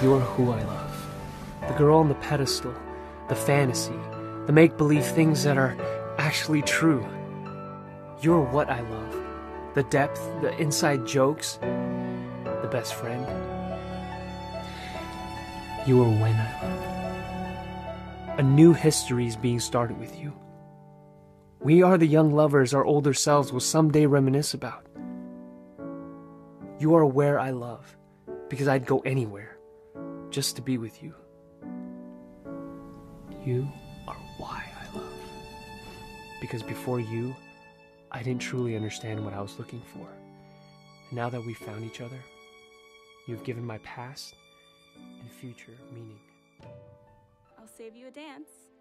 You're who I love. The girl on the pedestal, the fantasy, the make-believe things that are actually true. You're what I love. The depth, the inside jokes, the best friend. You are when I love. A new history is being started with you. We are the young lovers our older selves will someday reminisce about. You are where I love, because I'd go anywhere just to be with you. You are why I love. Because before you, I didn't truly understand what I was looking for. And now that we've found each other, you've given my past and future meaning. I'll save you a dance.